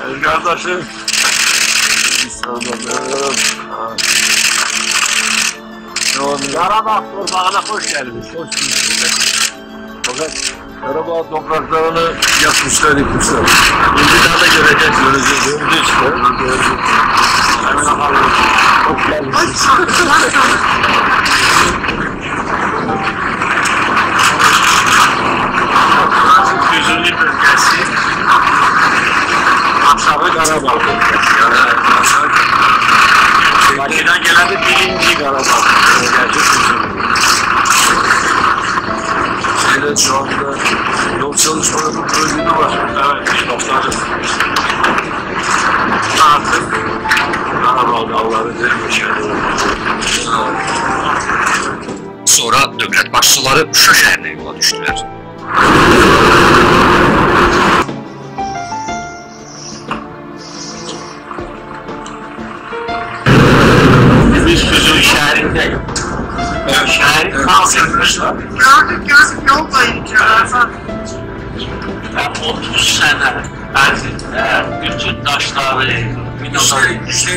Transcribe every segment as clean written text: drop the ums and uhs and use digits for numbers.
Kardeşim. Karabağ torpağına hoş geldiniz. Hoş bulduk. Fakat Karabağ topraklarını yakmışlar, yıkmışlar. Bir daha da göreceğiz, göreceğiz işte. Hemen alalım. Hoş geldiniz. Füzuli bölgesi. Aşağı Karabağ bölgesi. Maki'den gelen de birinci Karabağ bölgesi. Şeyde şu anda yol çalışmalarının projesi var. Evet, başladı. Artık Karabağ dağları dermişler. Sonra dövlət başçıları Şuşa şəhərinə yola düşdülər. Biz Füzuli şəhərindəyik. Şəhəri kaldırmışlar. Gördük yol boyunca. Ben 30 sene ərzində bütün daşları, binaları,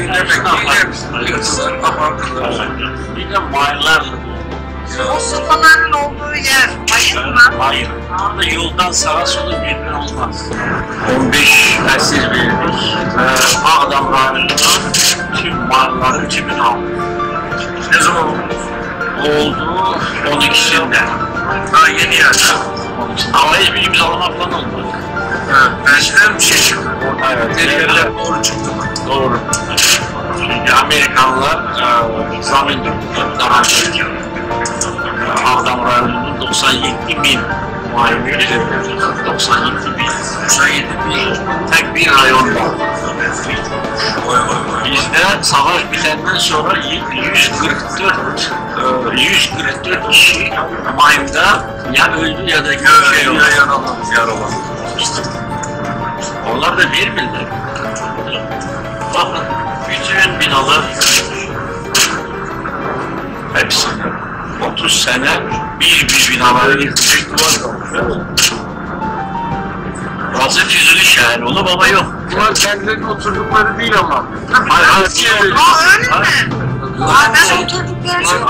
bir de maylarla. O sopaların olduğu yer mayın mı? Mayın. Orada yoldan sağa sola birbiri olmaz. 15 əsir verilmiş ve Ağdam rayonundan tüm mayları kimin aldı? Ne zaman oldu? Oldu 12'sinde. Daha yeni yerde. Ama hiçbir imzalama falan olmadı. Mecliden bir şey çıktı. Evet. Yerler doğru çıktı mı? Doğru. Çünkü Amerikanlılar zam indirdiler daha önce. Ağdam rayonunun 97.000 mayını verildi. 97.000 tek bir rayonda. Bizde savaş bitenden sonra 144 kişi mayında ya öldü ya da şey oldu. Yaralandı. Onlar da bir millet. Bakın bütün binalar hepsi 30 sene bir binaları yıkmışlar. Burası Füzuli şehri olup ama yok. Bunlar kendilerinin oturdukları değil ama. Aa öyle mi? Ben oturdukları için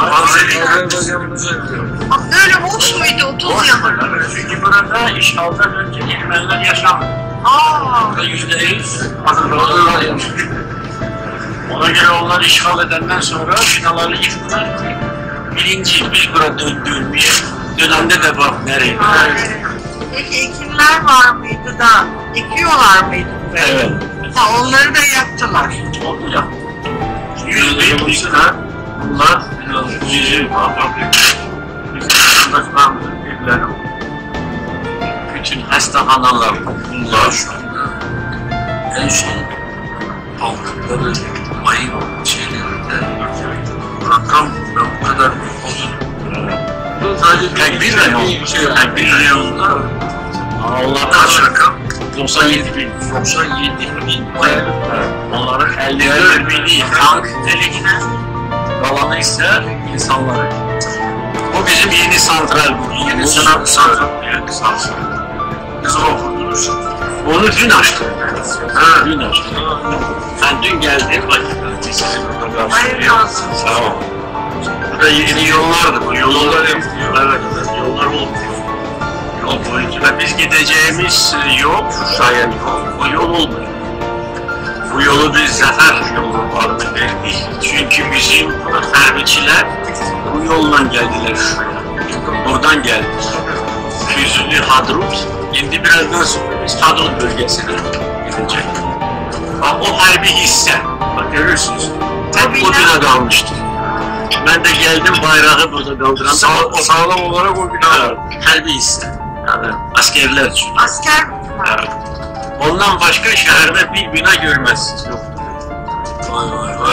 böyle boş muydu 30 yıl? Çünkü burada işgalden önce Ermeniler yaşamıyor. Burada %100 Azerbaycanlılar yaşıyor. Ona göre onlar işgal edenden sonra binaları yıktılar. Birinci biz burada döndüğümüye dönemde de bak nereye? Peki ekinler var mıydı da ekiyorlar mıydı? Evet. Ha, onları da yaktılar. Onu yaptı. %70'ler bunlar bizim vatandaşlarımızın evleri. Bütün hastaneler, bunlar şu anda en son aldıkları ayın şeylerinde rakam bu kadar olur. Sadece tek bir rayon, tek bir rayonda onlar kaç rakam? 97.000. 97.000. Onların 54.000'i tank delikine, kalanı ise insanları. Bu bizim yeni santral bu. Yeni santral. Evet, santral. Ne zaman kurdunuz? Onu dün açtım. Ha, dün açtım. Ben dün geldim. Sizi burada karşılayayım. Sağ ol. Burada yeni yollardı. Bu yollar yapılıyor. Evet, yollar olmuyor. Yol boyunca biz gideceğimiz yol, Şuşa'ya yol, o yol olmuyor. Bu yolu biz zafer yolu adını verdik. Çünkü bizim hərbiçilər bu yolla geldiler Şuşa'ya. Buradan geldik. Füzuli, Hadrut. Şimdi birazdan sonra biz Hadrut bölgesine gidecek. Bak o hərbi hisse, bak görürsünüz. Tek o bina kalmıştı. Ben de geldim bayrağı burada kaldıran. Sağlam olarak o bina var. Hərbi hisse. Yani askerler için. Asker mi? Evet. Ondan başka şehirde bir bina görmezsiniz. Yok. Vay.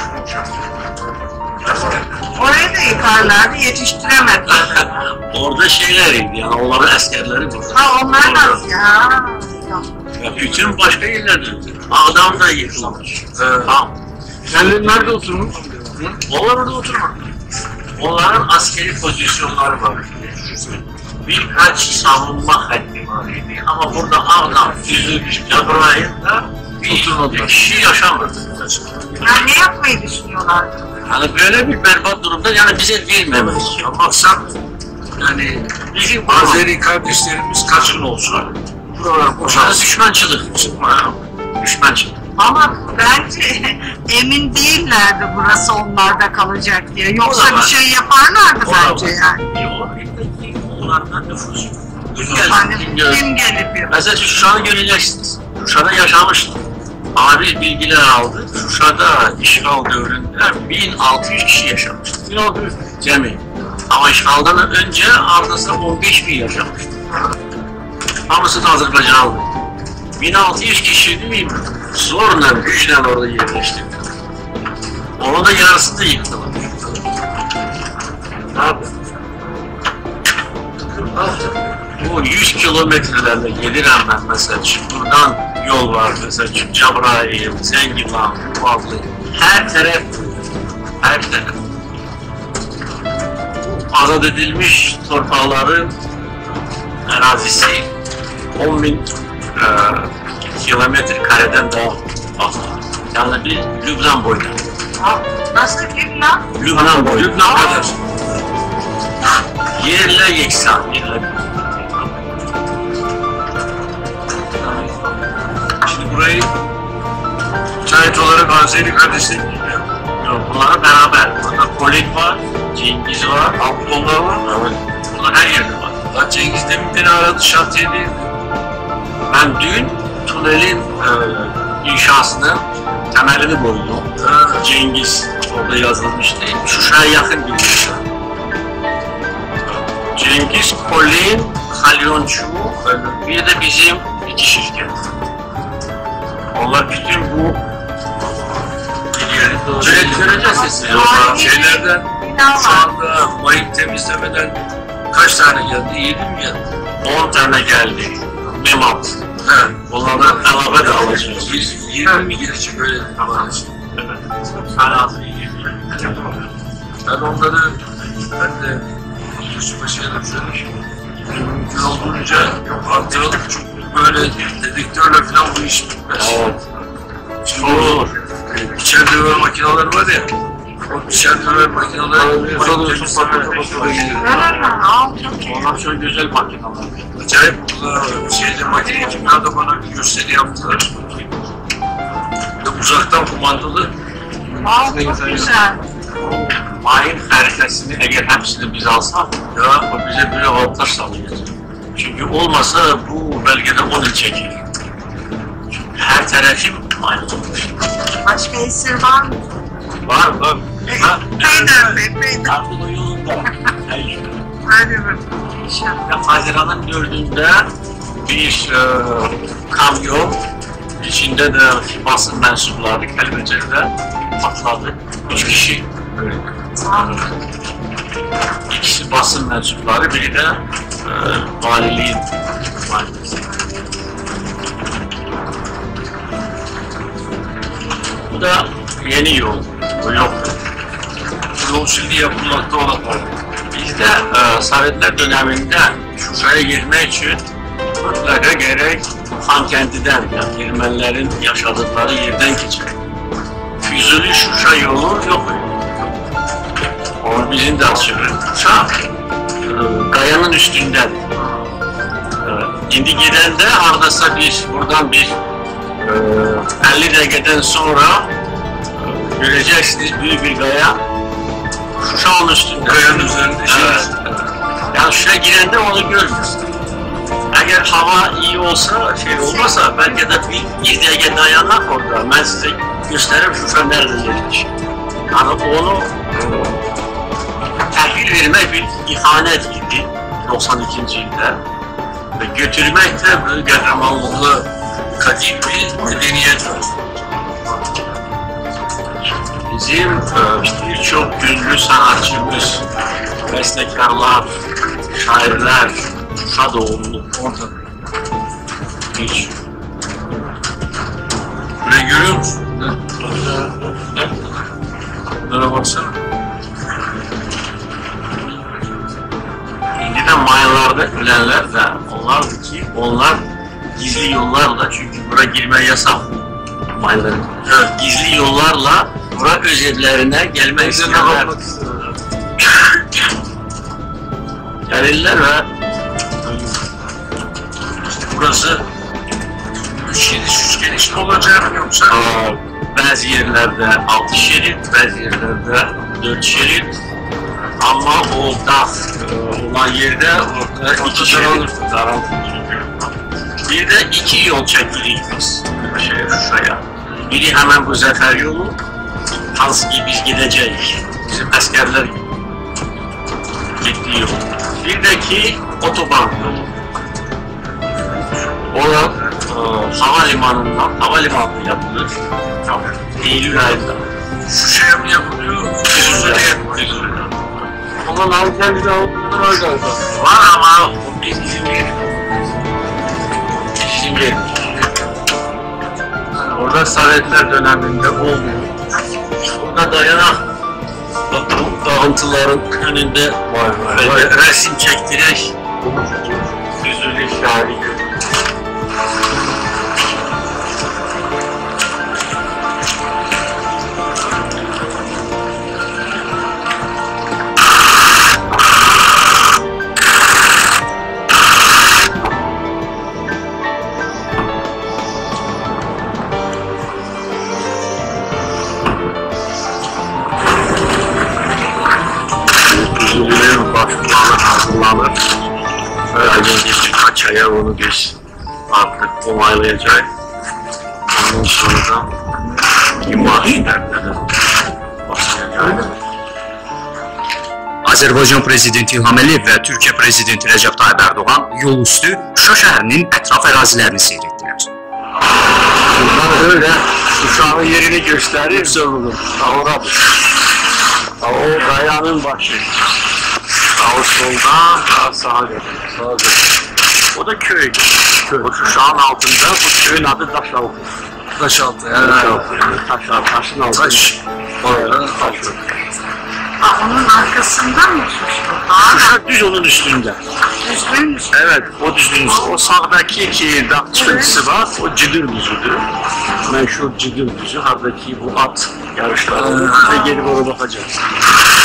Orayı da yıkarlardı, yetiştiremediler. Orada şeyleriydi yani onların askerleri burada. Ha onlar nasıl ya? Ya bütün başka yerlerde. Ağdam da yıkılmış. Kendileri nerede oturmuş? Onlar orada oturmadı. Onların askeri pozisyonları var. Birkaç savunma haddi var idi ama burada Ağdam, Füzuli, Cebrail'de bir kişi yaşamadı. Yani ne yapmayı düşünüyorlardı? Yani böyle bir berbat durumda yani bize vermemek. Ama sen yani Bizim Azeri kardeşlerimiz kaçın olsun. Buralar boşalsın. düşmançılık. Düşmançılık. Ama bence emin değillerdi burası onlarda kalacak diye. Yoksa bir şey yaparlardı bence yani. Onlardan nüfus. Hani kim gelip yapıyor? Mesela Şuşa'yı göreceksiniz. Şuşa'da yaşamıştım. Ama biz bilgiler aldık. Şuşa'da işgal döneminde 1600 kişi yaşamıştı. 1600 cemi. Ama işgaldan önce ardında 15 bin yaşamıştı. Hamısı da Azerbaycanlı. 1600 kişi değil mi? Zorla, güçle orada yerleşti. Onun da yarısı da yıktılar. Abi. Bu 100 kilometrelerle gelirəm ben mesela. Buradan yol var mesela. Cabrayil, Zengilan, Uvazlı. Her taraf. Azad edilmiş torpaqların arazisi 10.000 kilometre kareden daha fazla. Yani bir Lübnan boyunda. Nasıl kim lan? Lübnan boyu. Lübnan kadar. Yerle yeksan. Şimdi burayı şahit olarak Azeri kardeşlerim biliyor. Bunlara beraber. Burada Kolik var, Cengiz var, Abdullah var mı? bunlar her yerde var. Lan Cengiz demin beni aradı şantiyede. Ben dün tünelin inşasının temelini koydum. Cengiz orada yazılmıştı. Şuşa'ya yakın bir inşa. Cengiz, Kolin, Halyonçu, bir de bizim iki şirket. Onlar bütün bu göreceğiz sizi. Şeylerden Bina şu var. anda mayın temizlemeden kaç tane geldi? 7 mi geldi? 10 tane geldi. Memat. He. Onlardan elave de alacağız. 20 mi gelecek öyle maalesef. Evet. Sen hazır Ben onları ben de Yusuf'a şeyler söyledim. Mümkün olduğunca artıralım çünkü böyle dedektörle falan bu iş bitmez. Evet. Şimdi o biçer döver makineleri var ya, o biçer döver makineleri Öyle mi? Al çok iyi. Onlar çok güzel makineler. acayip şeyde makine kimyada bana bir gösteri yaptılar. Ve uzaktan kumandalı. Al çok güzel. Mayın hareketini eğer hepsini biz alsak ya o bize böyle avantaj sağlayacak. Çünkü olmasa bu belgede 10 yıl çekilir. Çünkü her tarafım mayın olmuş. Başka esir var mı? Var. Peynir be, peynir. Artık o yolunda. Hadi bakalım. İnşallah. Haziran'ın 4'ünde bir kamyon içinde de basın mensupları Kelbece'de patladı. 3 kişi öldü. İkisi basın mensupları, biri de valiliğin validesi. Bu da yeni yol. Bu yoktu. Yol şimdi yapılmakta olan var. Bizde Sovyetler döneminde Şuşa'ya girmek için mutlaka gerek Xankəndidən, yani Ermənilərin yaşadıkları yerden geçer. Füzuli Şuşa yolu yok. Onu bizim de açıyoruz. Şuşa kayanın üstünden. Şimdi gidende hardasa buradan bir 50 dakikadan sonra göreceksiniz büyük bir kaya. Şuşa'nın üstünde. Kayanın üzerinde şey. Evet. Yani şuraya girende onu görmüyorsun. Eğer hava iyi olsa, şey olmasa belki de bir dakika dayanak orada. Ben size gösteririm Şuşa nerede yerleşir. Yani onu təhvil vermek bir ihanet idi 92. yılda. Ve götürmek de böyle qəhrəmanlıqlı Kadim bir medeniyet var. bizim işte birçok ünlü sanatçımız, bestekarlar, şairler, Şuşa doğumlu. Orada. Hiç. Burayı görüyor musun? Bunlara baksana. Şimdi de mayınlarda ölenler de onlardı ki onlar gizli yollarla, çünkü buraya girme yasak. yapmayınlar. Gizli yollarla bura öz evlerine gelmek isteyenler gelirler ve İşte burası 3 geniş mi olacak yoksa? bazı yerlerde 6 şerit, bazı yerlerde 4 şerit. Ama o dağ olan yerde orada 2 şerit daralır. Bir de 2 yol çekiliyor biz Şuşaya. Biri hemen bu Zafer yolu, hansı ki biz gideceğiz. Bizim askerler gittiği yol. Bir de ki otoban yolu. O da havalimanından, havalimanı yapılır. Eylül ayında. Şuşa'ya mı yapılıyor? Füzuli'ye yapılıyor. Ama Nalkendi'de var galiba. Var ama o bizim yeri. Şimdi orada Sovyetler döneminde olmuyor. Orada dayanak bu dağıntıların önünde böyle resim çektirerek Füzuli şahidi. Füzuli'nin başlıkları hazırlanır. Herhalde birkaç aya onu biz artık onaylayacağız. Ondan sonra da imar işlerinde başlayacağız. Azərbaycan Prezidenti İlham Əliyev və Türkiyə Prezidenti Rəcəb Tayyip Erdoğan yol üstü Şuşa şəhərinin ətraf ərazilərini seyr etdilər. Bunlar öyle uçağın yerini gösterir. Oradır. O kayanın başı. Sağ solda, sağa göre. O da köy. O Şuşağın altında, bu köyün adı Daşaltı. Taşaltı. Taşaltı, taşın altı. Taş. Orada taş. Onun arkasında mı Şuşa? Şuşa düz onun üstünde. Düzgün üstünde. Evet, o düzgün. O sağdaki iki dağ çıkıntısı var, o Cıdır düzüdür. Meşhur Cıdır düzü, hardaki bu at yarışları. Ve gelip ona bakacağız.